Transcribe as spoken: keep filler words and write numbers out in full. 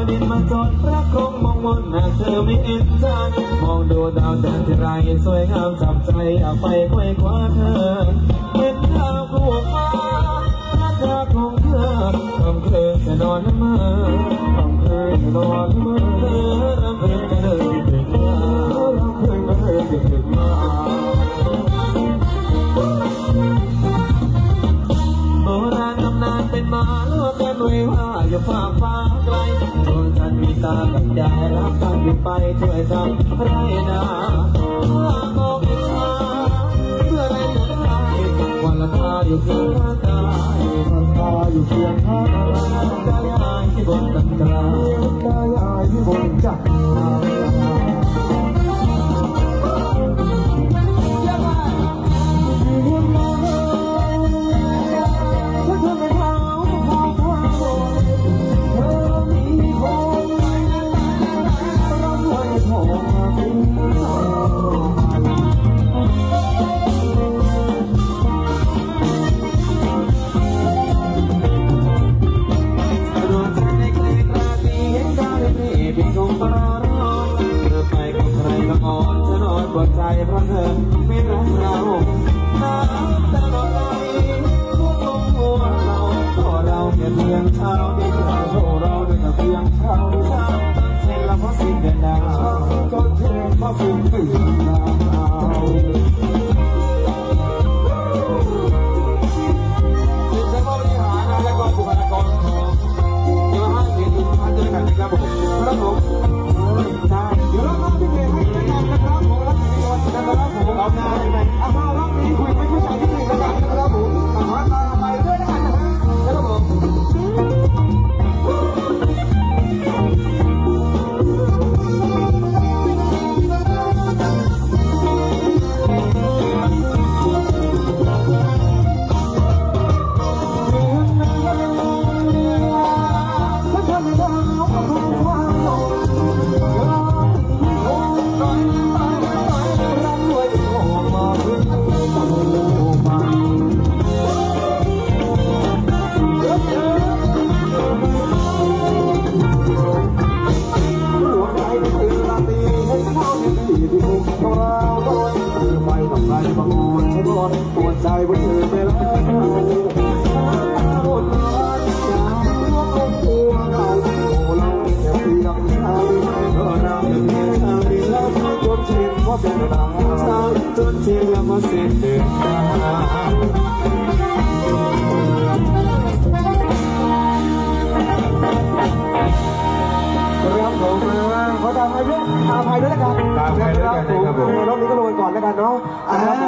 ดินมาจดรักคงมองมนหากเธอไม่เอ็นใจมองดูดาวจันทร์ที่ไรสวยงามจับใจอยากไปไขว้คว้าเธอเห็นดาวกลัวฟ้าราคาของเธอทำเคยจะนอนละเมอทำเคยจะนอนละเมอเธอรำเพลินกันเลยถึงมารำเพลินกันเลยถึงมาโบราณตำนานเป็นมาเล่ากันไว้ว่าอย่าฟ้าฟ้าไกลดวงจันทร์มีตากับยายรักกันอยู่ไปช่วยทำไรนาโมกิชาเพื่ออะไรจะได้วันละตาอยู่เพียงข้างกายวันตาอยู่เพียงข้างกายตายายที่บนตันตราตายายที่บนจักรหัวใจเพราะเธอไม่รักเราน้ำตาลไหลทุกลมหัวเราเพราะเราแค่เพียงเช้าดินเราโชว์เราด้วยแต่เพียงเช้าเช้าจนเช่นเราเพราะสิ้นเดือนดาวจนเช่นเพราะสิ้นเดือนดาวดิฉันก็บริหารนะและก็บุคลากรของเดี๋ยวให้เสียงทุกท่านด้วยกันนะครับผมครับผมใช่เดี๋ยวเราต้องดูเพลงให้ด้วยกันนะครับผมนะครับผมเอาหน้าไปไหนเอามาล็อกนี้คุยไม่ผู้ชายที่หนึ่งนะครับนะครับผมขอตามไปด้วยนะครับนะครับผมปวดใจบนเธอไปแล้วบนร้อนยาวร่วงลงตัวเราโอ้เราแค่เพียงเช้าก็นำเพียงเช้าดีแล้วจนชินว่าเป็นดาวเช้าจนชินแล้วก็สิ้นเดือนดาวครับผมขอตามอายุอาภัยด้วยแล้วกันตามไปด้วยกันนะครับผมรอบนี้ก็ลงก่อนแล้วกันเนาะ